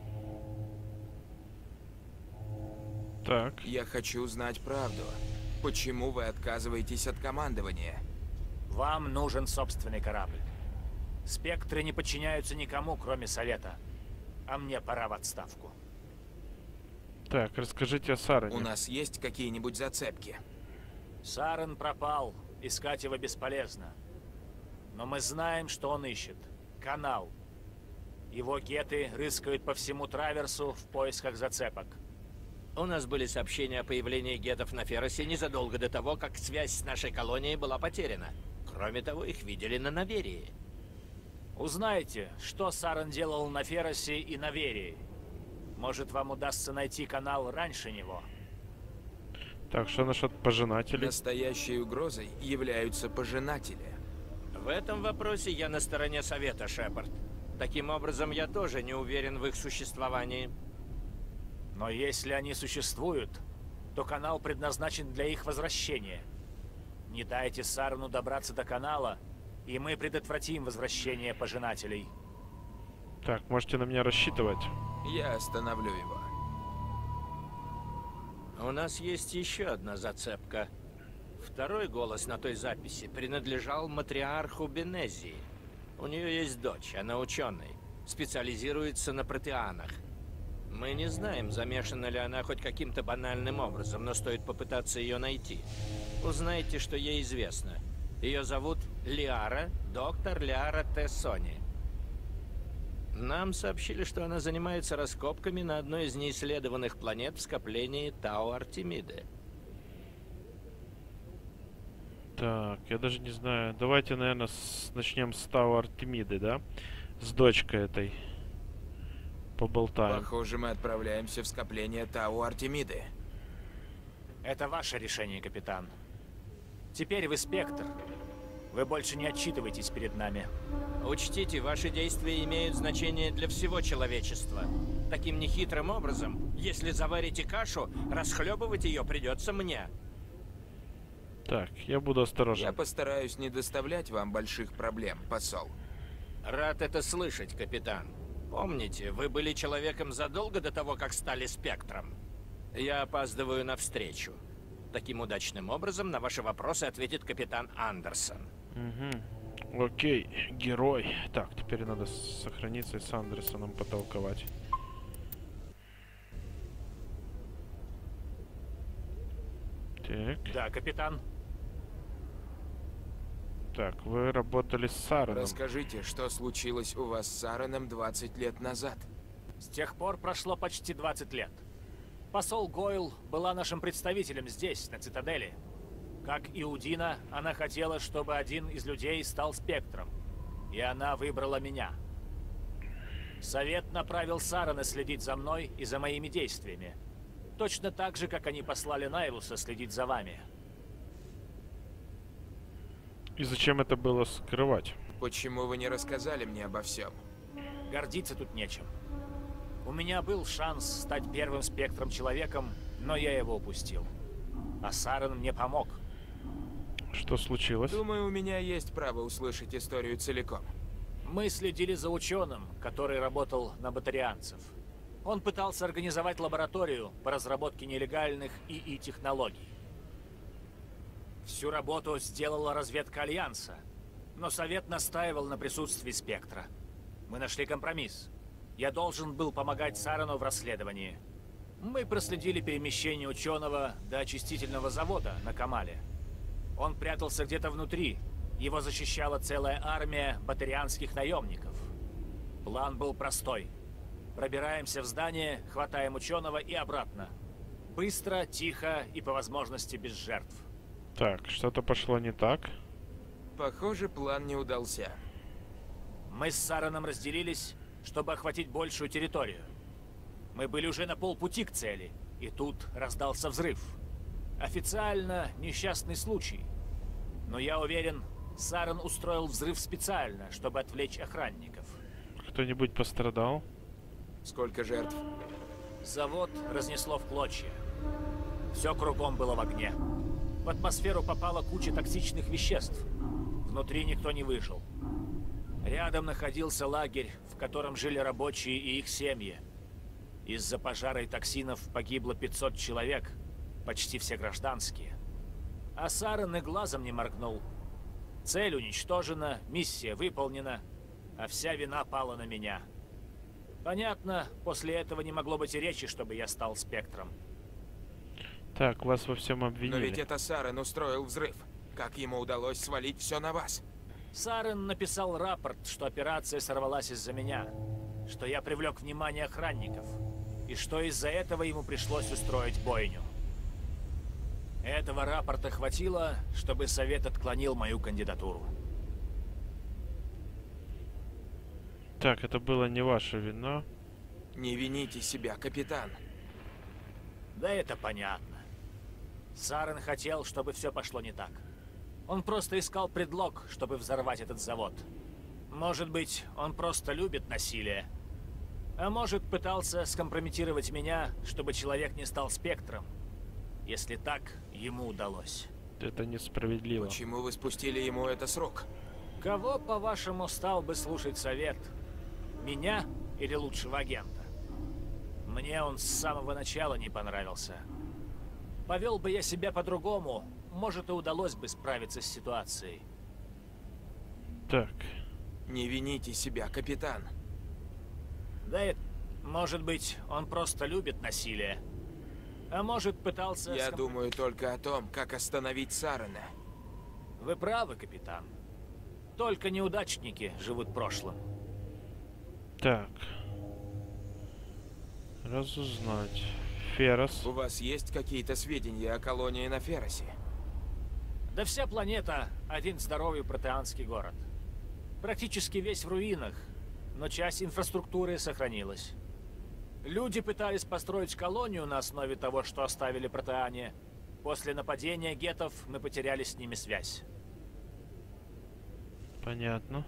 Так. Я хочу узнать правду. Почему вы отказываетесь от командования? Вам нужен собственный корабль. Спектры не подчиняются никому, кроме Совета. А мне пора в отставку. Так, расскажите о Сарене. У нас есть какие-нибудь зацепки? Сарен пропал. Искать его бесполезно. Но мы знаем, что он ищет. Канал. Его геты рыскают по всему Траверсу в поисках зацепок. У нас были сообщения о появлении гетов на Феросе незадолго до того, как связь с нашей колонией была потеряна. Кроме того, их видели на Наверии. Узнайте, что Сарен делал на Феросе и на Верии. Может, вам удастся найти канал раньше него. Так, что насчет пожинателей? Настоящей угрозой являются пожинатели. В этом вопросе я на стороне Совета, Шепард. Таким образом, я тоже не уверен в их существовании. Но если они существуют, то канал предназначен для их возвращения. Не дайте Сарену добраться до канала, и мы предотвратим возвращение пожинателей. Так, можете на меня рассчитывать. Я остановлю его. У нас есть еще одна зацепка. Второй голос на той записи принадлежал матриарху Бенезии. У нее есть дочь, она ученый, специализируется на протеанах. Мы не знаем, замешана ли она хоть каким-то банальным образом, но стоит попытаться ее найти. Узнайте, что ей известно. Ее зовут Лиара, доктор Лиара Тессони. Нам сообщили, что она занимается раскопками на одной из неисследованных планет в скоплении Тау-Артемиды. Так, я даже не знаю. Давайте, наверное, начнем с Тау-Артемиды, да? С дочкой этой. Поболтаем. Похоже, мы отправляемся в скопление Тау-Артемиды. Это ваше решение, капитан. Теперь вы Спектр. Вы больше не отчитываетесь перед нами. Учтите, ваши действия имеют значение для всего человечества. Таким нехитрым образом, если заварите кашу, расхлебывать ее придется мне. Так, я буду осторожен. Я постараюсь не доставлять вам больших проблем, посол. Рад это слышать, капитан. Помните, вы были человеком задолго до того, как стали Спектром. Я опаздываю на встречу. Таким удачным образом на ваши вопросы ответит капитан Андерсон. Угу. Окей, герой. Так, теперь надо сохраниться и с Андерсоном потолковать. Так. Да, капитан. Так, вы работали с Сараном. Расскажите, что случилось у вас с Сараном 20 лет назад? С тех пор прошло почти 20 лет. Посол Гойл была нашим представителем здесь, на Цитадели. Как и Удина, она хотела, чтобы один из людей стал Спектром. И она выбрала меня. Совет направил Сарана следить за мной и за моими действиями. Точно так же, как они послали Найруса следить за вами. И зачем это было скрывать? Почему вы не рассказали мне обо всем? Гордиться тут нечем. У меня был шанс стать первым Спектром-человеком, но я его упустил. А Саран мне помог. Что случилось? Думаю, у меня есть право услышать историю целиком. Мы следили за ученым, который работал на батарианцев. Он пытался организовать лабораторию по разработке нелегальных ИИ-технологий. Всю работу сделала разведка Альянса, но Совет настаивал на присутствии Спектра. Мы нашли компромисс. Я должен был помогать Сарану в расследовании. Мы проследили перемещение ученого до очистительного завода на Камале. Он прятался где-то внутри. Его защищала целая армия батарианских наемников. План был простой. Пробираемся в здание, хватаем ученого и обратно. Быстро, тихо и по возможности без жертв. Так, что-то пошло не так. Похоже, план не удался. Мы с Сараном разделились, чтобы охватить большую территорию. Мы были уже на полпути к цели, и тут раздался взрыв. Официально несчастный случай. Но я уверен, Саран устроил взрыв специально, чтобы отвлечь охранников. Кто-нибудь пострадал? Сколько жертв? Завод разнесло в клочья. Все кругом было в огне. В атмосферу попала куча токсичных веществ. Внутри никто не выжил. Рядом находился лагерь, в котором жили рабочие и их семьи. Из-за пожара и токсинов погибло 500 человек, почти все гражданские. А Саран и глазом не моргнул. Цель уничтожена, миссия выполнена, а вся вина пала на меня. Понятно, после этого не могло быть и речи, чтобы я стал Спектром. Так, вас во всем обвинили. Но ведь это Саран устроил взрыв. Как ему удалось свалить все на вас? Саран написал рапорт, что операция сорвалась из-за меня, что я привлек внимание охранников, и что из-за этого ему пришлось устроить бойню. Этого рапорта хватило, чтобы Совет отклонил мою кандидатуру. Так, это было не ваша вина. Не вините себя, капитан. Да это понятно. Саран хотел, чтобы все пошло не так. Он просто искал предлог, чтобы взорвать этот завод. Может быть, он просто любит насилие. А может, пытался скомпрометировать меня, чтобы человек не стал Спектром. Если так, ему удалось. Это несправедливо. Почему вы спустили ему это с рук? Кого, по-вашему, стал бы слушать Совет? Меня или лучшего агента? Мне он с самого начала не понравился. Повел бы я себя по-другому, может, и удалось бы справиться с ситуацией. Так. Не вините себя, капитан. Да это... Может быть, он просто любит насилие. А может, пытался... Я думаю только о том, как остановить Сарана. Вы правы, капитан. Только неудачники живут прошлым. Так. Разузнать. Ферос. У вас есть какие-то сведения о колонии на Феросе? Да вся планета — один здоровый протеанский город. Практически весь в руинах, но часть инфраструктуры сохранилась. Люди пытались построить колонию на основе того, что оставили протеане. После нападения геттов мы потеряли с ними связь. Понятно.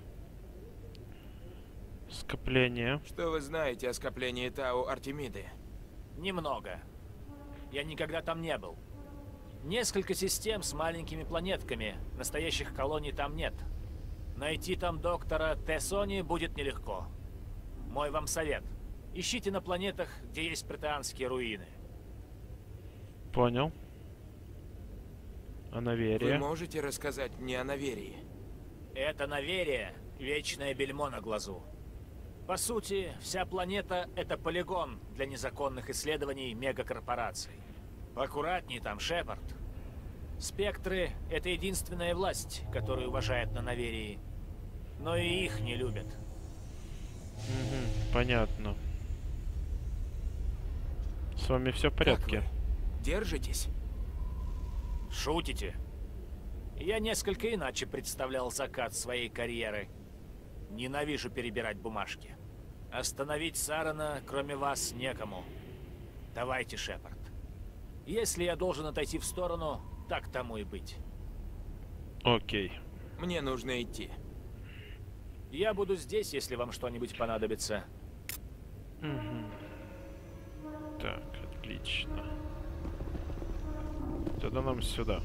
Скопление. Что вы знаете о скоплении Тау Артемиды? Немного. Я никогда там не был. Несколько систем с маленькими планетками. Настоящих колоний там нет. Найти там доктора Тессони будет нелегко. Мой вам совет. Ищите на планетах, где есть протеанские руины. Понял. А Наверия? Вы можете рассказать мне о Наверии? Это Наверия — вечное бельмо на глазу. По сути, вся планета — это полигон для незаконных исследований мегакорпораций. Поаккуратней там, Шепард. Спектры — это единственная власть, которую уважают на Наверии. Но и их не любят. Понятно. С вами все в порядке? Держитесь? Шутите? Я несколько иначе представлял закат своей карьеры. Ненавижу перебирать бумажки. Остановить Сарана, кроме вас, некому. Давайте, Шепард. Если я должен отойти в сторону, так тому и быть. Окей. Мне нужно идти. Я буду здесь, если вам что-нибудь понадобится. Так, отлично. Тогда нам сюда.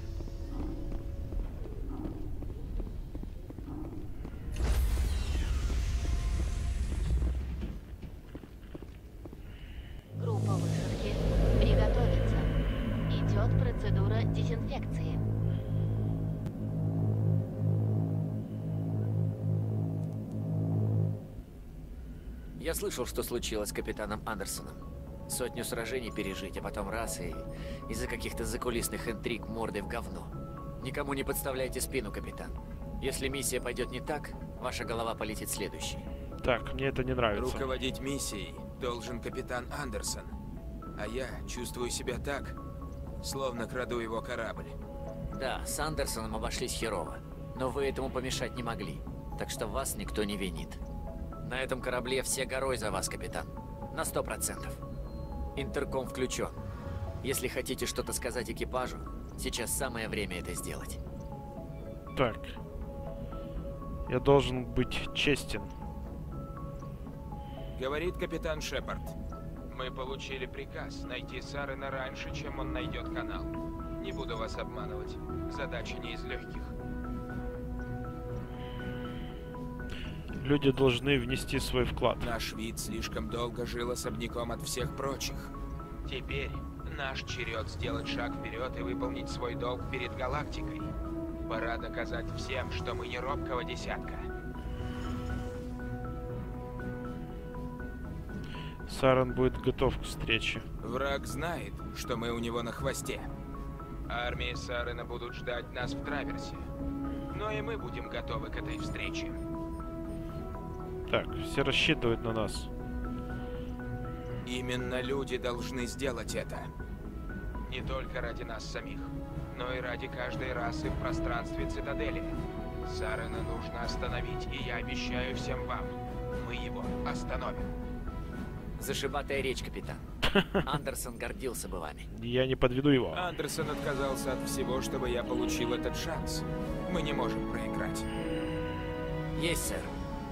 Группа высадки приготовиться. Идет процедура дезинфекции. Я слышал, что случилось с капитаном Андерсоном. 100 сражений пережить, а потом раз и из-за каких-то закулисных интриг мордой в говно. Никому не подставляйте спину, капитан. Если миссия пойдет не так, ваша голова полетит следующей. Так, мне это не нравится. Руководить миссией должен капитан Андерсон. А я чувствую себя так, словно краду его корабль. Да, с Андерсоном обошлись херово, но вы этому помешать не могли, так что вас никто не винит. На этом корабле все горой за вас, капитан. На 100%. Интерком включен. Если хотите что-то сказать экипажу, сейчас самое время это сделать. Так. Я должен быть честен. Говорит капитан Шепард. Мы получили приказ найти Сарена раньше, чем он найдет канал. Не буду вас обманывать. Задача не из легких. Люди должны внести свой вклад. Наш вид слишком долго жил особняком от всех прочих. Теперь наш черед сделать шаг вперед и выполнить свой долг перед галактикой. Пора доказать всем, что мы не робкого десятка. Сарен будет готов к встрече. Враг знает, что мы у него на хвосте. Армии Сарена будут ждать нас в Траверсе. Но и мы будем готовы к этой встрече. Так, все рассчитывают на нас. Именно люди должны сделать это. Не только ради нас самих, но и ради каждой расы в пространстве Цитадели. Сарена нужно остановить, и я обещаю всем вам, мы его остановим. Зашибатая речь, капитан. Андерсон гордился бы вами. Я не подведу его. Андерсон отказался от всего, чтобы я получил этот шанс. Мы не можем проиграть. Есть, сэр.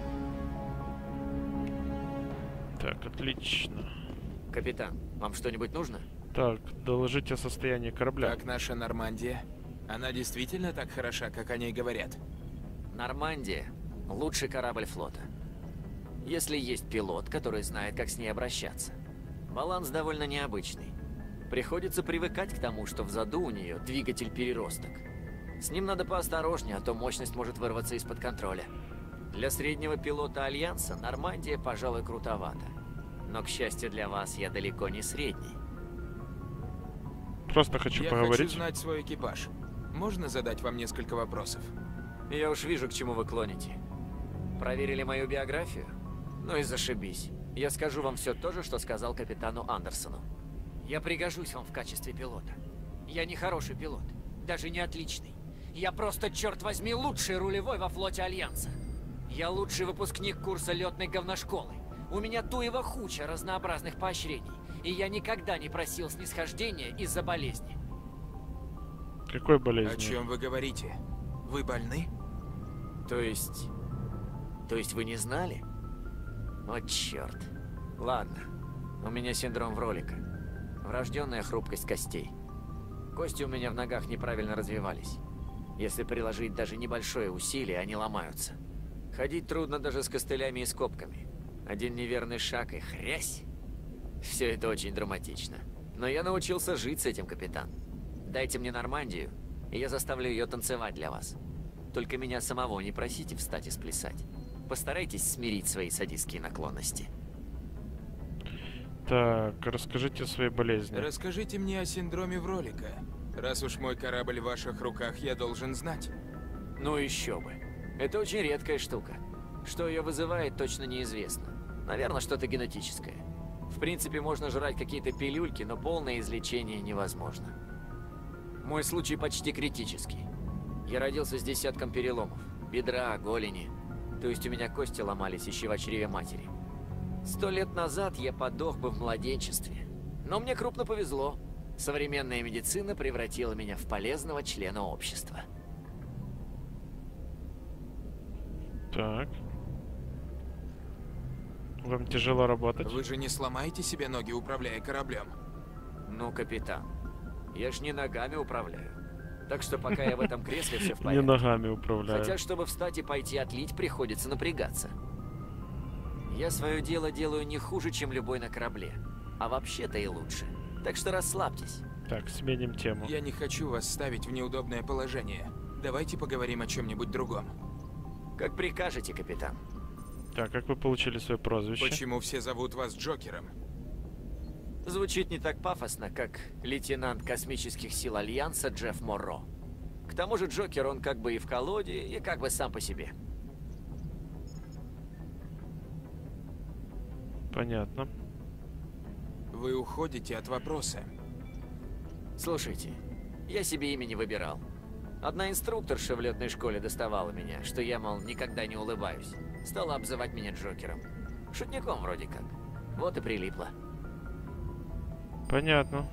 Так, отлично. Капитан, вам что-нибудь нужно? Так, доложите о состоянии корабля. Как наша Нормандия? Она действительно так хороша, как о ней говорят? Нормандия – лучший корабль флота. Если есть пилот, который знает, как с ней обращаться. Баланс довольно необычный. Приходится привыкать к тому, что в заду у нее двигатель-переросток. С ним надо поосторожнее, а то мощность может вырваться из-под контроля. Для среднего пилота Альянса Нормандия, пожалуй, крутовата. Но, к счастью для вас, я далеко не средний. Просто хочу поговорить. Я хочу знать свой экипаж. Можно задать вам несколько вопросов? Я уж вижу, к чему вы клоните. Проверили мою биографию? Ну и зашибись. Я скажу вам все то же, что сказал капитану Андерсону. Я пригожусь вам в качестве пилота. Я не хороший пилот, даже не отличный. Я просто, черт возьми, лучший рулевой во флоте Альянса. Я лучший выпускник курса летной говношколы. У меня туева хуча разнообразных поощрений. И я никогда не просил снисхождения из-за болезни. Какой болезни? О чем вы говорите? Вы больны? То есть вы не знали? О, черт. Ладно. У меня синдром Вролика. Врожденная хрупкость костей. Кости у меня в ногах неправильно развивались. Если приложить даже небольшое усилие, они ломаются. Ходить трудно даже с костылями и скобками. Один неверный шаг и хрясь. Все это очень драматично. Но я научился жить с этим, капитан. Дайте мне Нормандию, и я заставлю ее танцевать для вас. Только меня самого не просите встать и сплясать. Постарайтесь смирить свои садистские наклонности. Так, расскажите о своей болезни. Расскажите мне о синдроме Вролика. Раз уж мой корабль в ваших руках, я должен знать. Ну еще бы. Это очень редкая штука. Что ее вызывает, точно неизвестно. Наверное, что-то генетическое. В принципе, можно жрать какие-то пилюльки, но полное излечение невозможно. Мой случай почти критический. Я родился с десятком переломов. Бедра, голени. То есть у меня кости ломались еще в чреве матери. 100 лет назад я подох бы в младенчестве. Но мне крупно повезло. Современная медицина превратила меня в полезного члена общества. Так. Вам тяжело работать? Вы же не сломаете себе ноги, управляя кораблем? Ну, капитан, я ж не ногами управляю. Так что пока я в этом кресле, все в порядке. Не ногами управляю. Хотя, чтобы встать и пойти отлить, приходится напрягаться. Я свое дело делаю не хуже, чем любой на корабле. А вообще-то и лучше. Так что расслабьтесь. Так, сменим тему. Я не хочу вас ставить в неудобное положение. Давайте поговорим о чем-нибудь другом. Как прикажете, капитан. Так, как вы получили свое прозвище? Почему все зовут вас Джокером? Звучит не так пафосно, как лейтенант космических сил Альянса Джефф Морро. К тому же Джокер, он как бы и в колоде, и как бы сам по себе. Понятно. Вы уходите от вопроса. Слушайте, я себе имя не выбирал. Одна инструкторша в летной школе доставала меня, что я, мол, никогда не улыбаюсь. Стала обзывать меня Джокером. Шутником вроде как. Вот и прилипло. Понятно.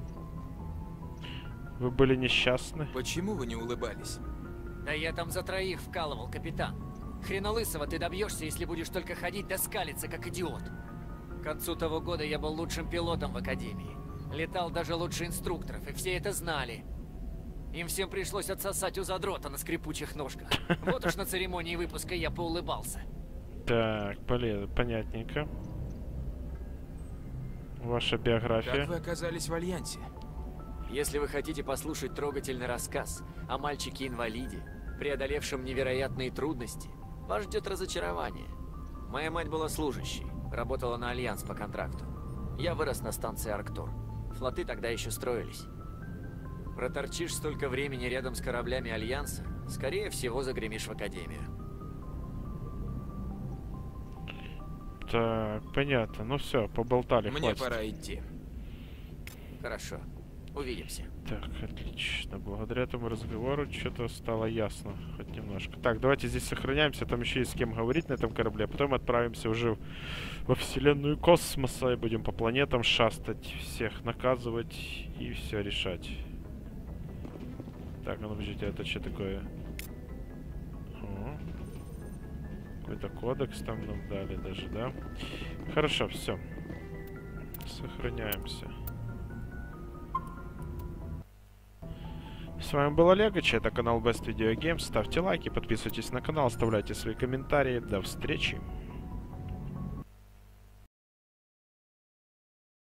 Вы были несчастны? Почему вы не улыбались? Да я там за троих вкалывал, капитан. Хренолысого ты добьешься, если будешь только ходить да скалиться, как идиот. К концу того года я был лучшим пилотом в академии. Летал даже лучше инструкторов, и все это знали. Им всем пришлось отсосать у задрота на скрипучих ножках. Вот уж на церемонии выпуска я поулыбался. Так, понятненько. Ваша биография. Как вы оказались в Альянсе? Если вы хотите послушать трогательный рассказ о мальчике-инвалиде, преодолевшем невероятные трудности, вас ждет разочарование. Моя мать была служащей, работала на Альянс по контракту. Я вырос на станции Арктур. Флоты тогда еще строились. Проторчишь столько времени рядом с кораблями Альянса, скорее всего, загремишь в Академию. Так, понятно. Ну все, поболтали, Мне хватит. пора идти. Хорошо. Увидимся. Так, отлично. Благодаря этому разговору что-то стало ясно. Хоть немножко. Так, давайте здесь сохраняемся. Там еще есть с кем говорить на этом корабле. А потом отправимся уже во вселенную космоса и будем по планетам шастать, всех наказывать и все решать. Так, а ну подождите, это что такое? О, какой-то кодекс там нам дали даже, да? Хорошо, все. Сохраняемся. С вами был Олегович, это канал Best Video Games. Ставьте лайки, подписывайтесь на канал, оставляйте свои комментарии. До встречи!